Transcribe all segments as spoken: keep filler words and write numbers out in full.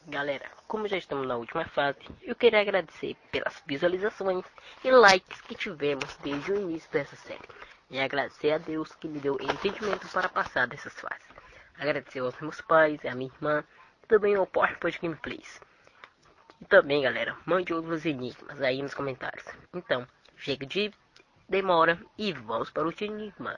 Galera, como já estamos na última fase, eu queria agradecer pelas visualizações e likes que tivemos desde o início dessa série. E agradecer a Deus que me deu entendimento para passar dessas fases. Agradecer aos meus pais, a minha irmã, e também ao PowerPoint Gameplays. E também, galera, mande outros enigmas aí nos comentários. Então, chega de demora e vamos para o enigma.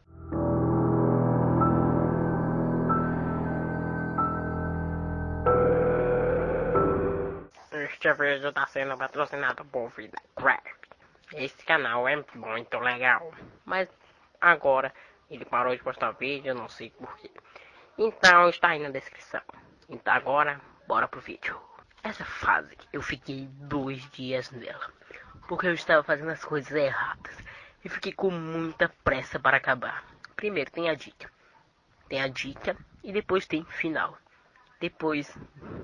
Este vídeo está sendo patrocinado por Vidacraft. Esse canal é muito legal, mas agora ele parou de postar vídeo, não sei porquê. Então está aí na descrição. Então agora, bora pro vídeo. Essa fase eu fiquei dois dias nela, porque eu estava fazendo as coisas erradas e fiquei com muita pressa para acabar. Primeiro tem a dica, tem a dica e depois tem final. Depois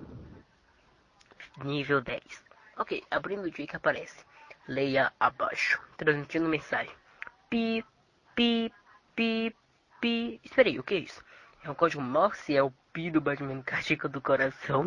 nível dez. Ok, abrindo o dica aparece. Leia abaixo, transmitindo mensagem. Pi, pi, pi, pi. Espera aí, o que é isso? É um código Morse? É o pi do batimento cardíaco do coração?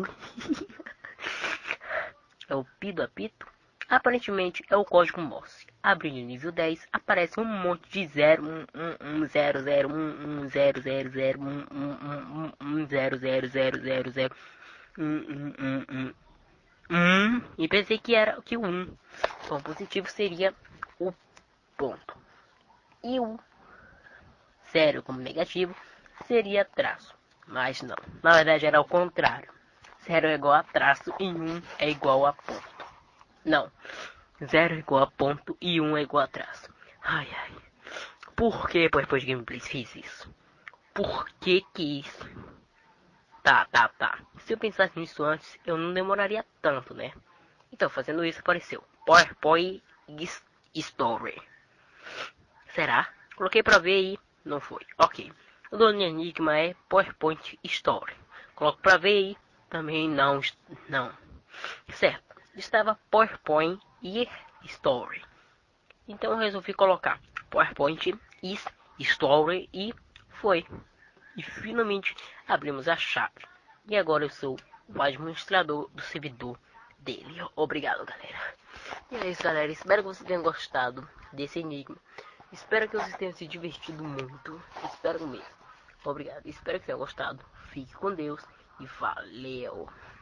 É o pi do apito? Aparentemente é o código Morse. Abrindo o nível dez, aparece um monte de zero, um, um, um, zero, zero, um, um, zero, zero, zero, um, um, um, um, zero, zero, zero, zero, zero, um, um, um, um. Um, e pensei que era que o um. Então positivo seria o ponto. E o zero como negativo seria traço. Mas não, na verdade era o contrário. Zero é igual a traço e um é igual a ponto. Não, zero é igual a ponto e um é igual a traço. Ai ai. Por que depois de gameplays fiz isso? Por que que isso? Tá, tá, tá. Se eu pensasse nisso antes, eu não demoraria tanto, né? Então, fazendo isso, apareceu PowerPoint Story. Será? Coloquei pra ver e não foi. Ok. O do enigma é PowerPoint Story. Coloco pra ver e também não. Não. Certo. Estava PowerPoint e Story. Então eu resolvi colocar PowerPoint is Story e foi. E finalmente abrimos a chave. E agora eu sou o administrador do servidor dele. Obrigado, galera. E é isso, galera. Espero que vocês tenham gostado desse enigma. Espero que vocês tenham se divertido muito. Espero mesmo. Obrigado. Espero que tenham gostado. Fique com Deus e valeu.